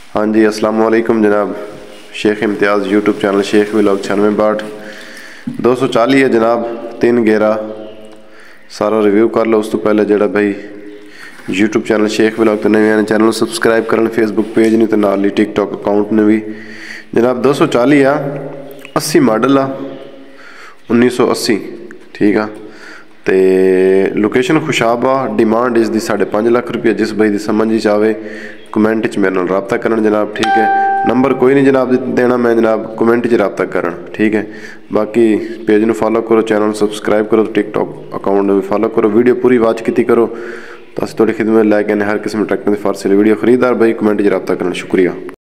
हाँ जी, अस्सलाम वालेकुम जनाब। Sheikh Imtiaz YouTube channel Sheikh vlog 9662 240 है जनाब। 311 सारा रिव्यू कर लो। उस तो पहले जरा भाई यूट्यूब चैनल शेख व्लॉग तो नवे चैनल सबसक्राइब करन, फेसबुक पेज नहीं तो नाल ही टिकटॉक अकाउंट ने भी जनाब। 240 आ 80 मॉडल आ 1980, ठीक आ। तो लोकेशन खुशाबा। डिमांड इसकी 5.5 लाख रुपया। जिस भाई की समझ ही आवे कमेंट च मेरे नाल रबता करन जनाब, ठीक है। नंबर कोई नहीं जनाब देना मैं जनाब, कमेंट च रबता करन, ठीक है। बाकी पेज में फॉलो करो, चैनल सबसक्राइब करो, टिकटॉक अकाउंट में फॉलो करो, वीडियो पूरी वॉच की करो तो अस थोड़ी खिदमत लैके हर किस्म ट्रैक्टर की फारसी वीडियो खरीदार भाई कमेंट च रबता करन। शुक्रिया।